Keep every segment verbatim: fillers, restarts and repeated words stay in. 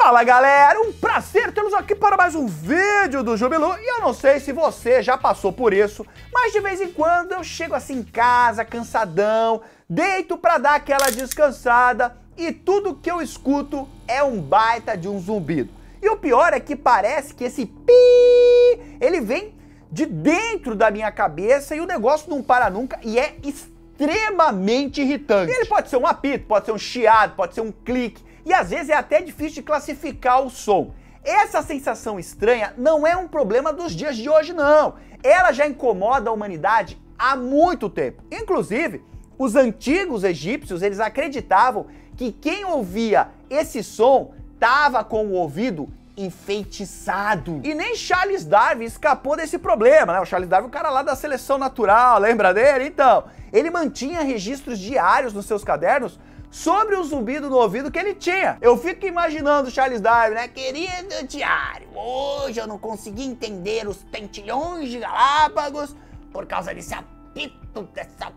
Fala galera, um prazer tê-los aqui para mais um vídeo do Jubilu. E eu não sei se você já passou por isso, mas de vez em quando eu chego assim em casa, cansadão, deito pra dar aquela descansada e tudo que eu escuto é um baita de um zumbido. E o pior é que parece que esse pi, ele vem de dentro da minha cabeça e o negócio não para nunca e é extremamente irritante. Ele pode ser um apito, pode ser um chiado, pode ser um clique. E às vezes é até difícil de classificar o som. Essa sensação estranha não é um problema dos dias de hoje, não. Ela já incomoda a humanidade há muito tempo. Inclusive, os antigos egípcios, eles acreditavam que quem ouvia esse som estava com o ouvido enfeitiçado. E nem Charles Darwin escapou desse problema, né? O Charles Darwin, o cara lá da seleção natural, lembra dele? Então, ele mantinha registros diários nos seus cadernos sobre o zumbido no ouvido que ele tinha. Eu fico imaginando o Charles Darwin, né? Querido diário, hoje eu não consegui entender os tentilhões de Galápagos por causa desse apito, dessa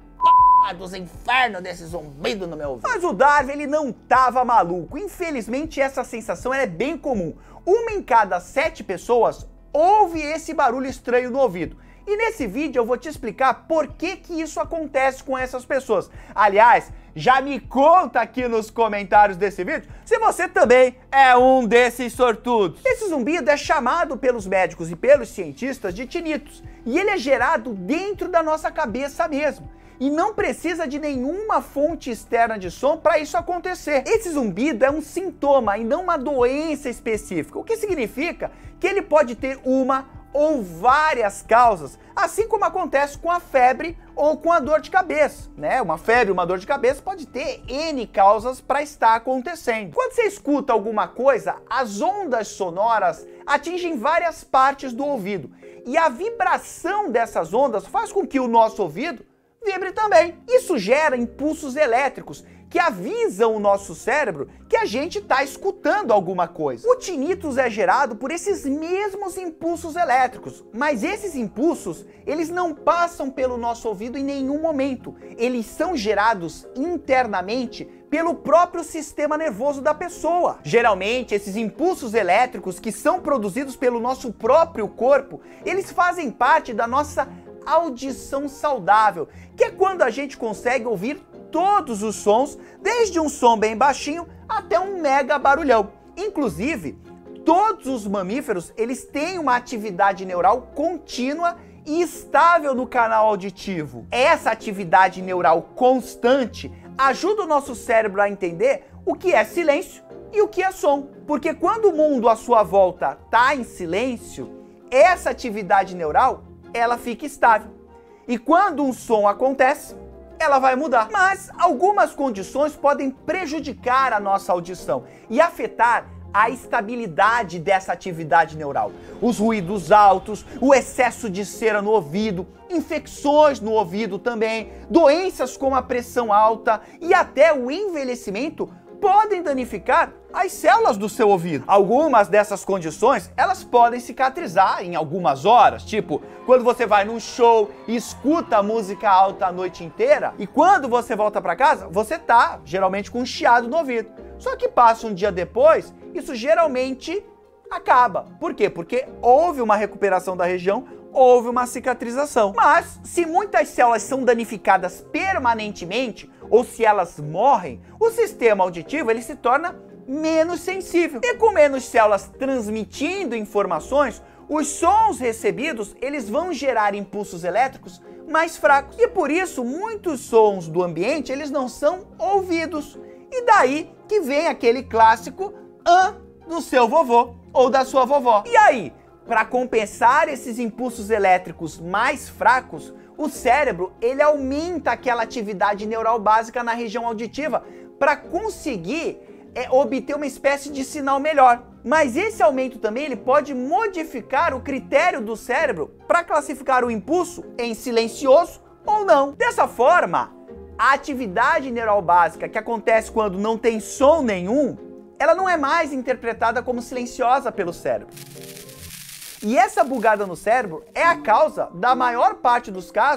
p... dos infernos desse zumbido no meu ouvido. Mas o Darwin, ele não tava maluco. Infelizmente, essa sensação é bem comum. Uma em cada sete pessoas ouve esse barulho estranho no ouvido. E nesse vídeo eu vou te explicar por que que isso acontece com essas pessoas. Aliás, já me conta aqui nos comentários desse vídeo se você também é um desses sortudos. Esse zumbido é chamado pelos médicos e pelos cientistas de tinnitus. E ele é gerado dentro da nossa cabeça mesmo. E não precisa de nenhuma fonte externa de som para isso acontecer. Esse zumbido é um sintoma e não uma doença específica, o que significa que ele pode ter uma ou várias causas, assim como acontece com a febre ou com a dor de cabeça, né? Uma febre, uma dor de cabeça pode ter N causas para estar acontecendo. Quando você escuta alguma coisa, as ondas sonoras atingem várias partes do ouvido e a vibração dessas ondas faz com que o nosso ouvido vibre também. Isso gera impulsos elétricos que avisam o nosso cérebro que a gente está escutando alguma coisa. O tinnitus é gerado por esses mesmos impulsos elétricos, mas esses impulsos, eles não passam pelo nosso ouvido em nenhum momento. Eles são gerados internamente pelo próprio sistema nervoso da pessoa. Geralmente, esses impulsos elétricos que são produzidos pelo nosso próprio corpo, eles fazem parte da nossa audição saudável, que é quando a gente consegue ouvir todos os sons, desde um som bem baixinho até um mega barulhão. Inclusive, todos os mamíferos, eles têm uma atividade neural contínua e estável no canal auditivo. Essa atividade neural constante ajuda o nosso cérebro a entender o que é silêncio e o que é som. Porque quando o mundo à sua volta está em silêncio, essa atividade neural, ela fica estável. E quando um som acontece, ela vai mudar. Mas algumas condições podem prejudicar a nossa audição e afetar a estabilidade dessa atividade neural. Os ruídos altos, o excesso de cera no ouvido, infecções no ouvido também, doenças como a pressão alta e até o envelhecimento podem danificar as células do seu ouvido. Algumas dessas condições, elas podem cicatrizar em algumas horas, tipo, quando você vai num show e escuta música alta a noite inteira, e quando você volta para casa, você tá geralmente com um chiado no ouvido. Só que passa um dia depois, isso geralmente acaba. Por quê? Porque houve uma recuperação da região, houve uma cicatrização. Mas, se muitas células são danificadas permanentemente, ou se elas morrem, o sistema auditivo ele se torna menos sensível. E com menos células transmitindo informações, os sons recebidos eles vão gerar impulsos elétricos mais fracos. E por isso, muitos sons do ambiente eles não são ouvidos. E daí que vem aquele clássico "ã" do seu vovô ou da sua vovó. E aí, para compensar esses impulsos elétricos mais fracos, o cérebro ele aumenta aquela atividade neural básica na região auditiva para conseguir é, obter uma espécie de sinal melhor. Mas esse aumento também ele pode modificar o critério do cérebro para classificar o impulso em silencioso ou não. Dessa forma, a atividade neural básica que acontece quando não tem som nenhum, ela não é mais interpretada como silenciosa pelo cérebro. E essa bugada no cérebro é a causa da maior parte dos casos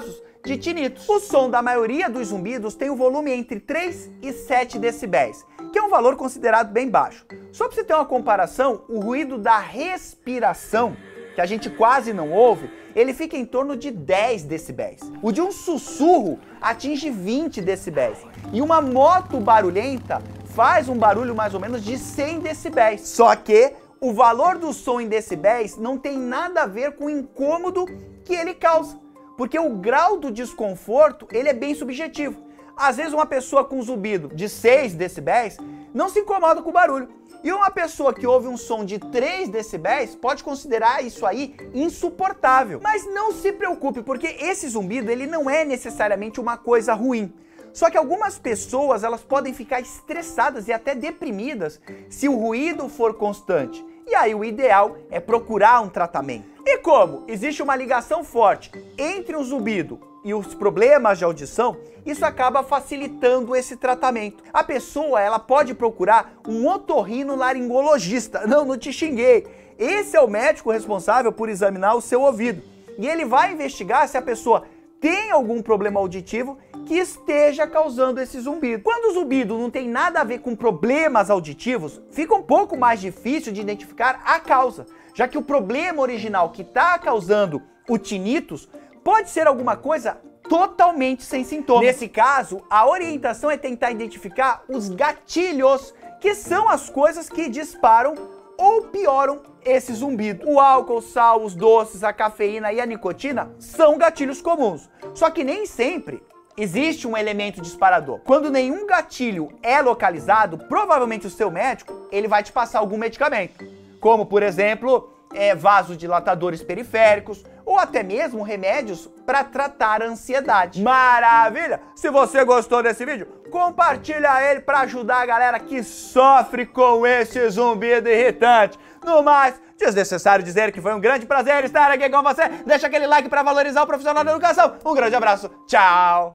de tinnitus. O som da maioria dos zumbidos tem um volume entre três e sete decibéis, que é um valor considerado bem baixo. Só para você ter uma comparação, o ruído da respiração, que a gente quase não ouve, ele fica em torno de dez decibéis. O de um sussurro atinge vinte decibéis. E uma moto barulhenta faz um barulho mais ou menos de cem decibéis. Só que o valor do som em decibéis não tem nada a ver com o incômodo que ele causa, porque o grau do desconforto ele é bem subjetivo. Às vezes uma pessoa com zumbido de seis decibéis não se incomoda com o barulho. E uma pessoa que ouve um som de três decibéis pode considerar isso aí insuportável. Mas não se preocupe, porque esse zumbido ele não é necessariamente uma coisa ruim. Só que algumas pessoas elas podem ficar estressadas e até deprimidas se o ruído for constante. E aí o ideal é procurar um tratamento. E como existe uma ligação forte entre o zumbido e os problemas de audição, isso acaba facilitando esse tratamento. A pessoa ela pode procurar um otorrinolaringologista. Não, não te xinguei. Esse é o médico responsável por examinar o seu ouvido. E ele vai investigar se a pessoa tem algum problema auditivo que esteja causando esse zumbido. Quando o zumbido não tem nada a ver com problemas auditivos, fica um pouco mais difícil de identificar a causa, já que o problema original que está causando o tinnitus pode ser alguma coisa totalmente sem sintomas. Nesse caso, a orientação é tentar identificar os gatilhos, que são as coisas que disparam ou pioram esse zumbido. O álcool, o sal, os doces, a cafeína e a nicotina são gatilhos comuns. Só que nem sempre existe um elemento disparador. Quando nenhum gatilho é localizado, provavelmente o seu médico ele vai te passar algum medicamento, como por exemplo, é, vasodilatadores periféricos ou até mesmo remédios para tratar a ansiedade. Maravilha! Se você gostou desse vídeo, compartilha ele para ajudar a galera que sofre com esse zumbido irritante. No mais, desnecessário dizer que foi um grande prazer estar aqui com você. Deixa aquele like para valorizar o profissional da educação. Um grande abraço, tchau!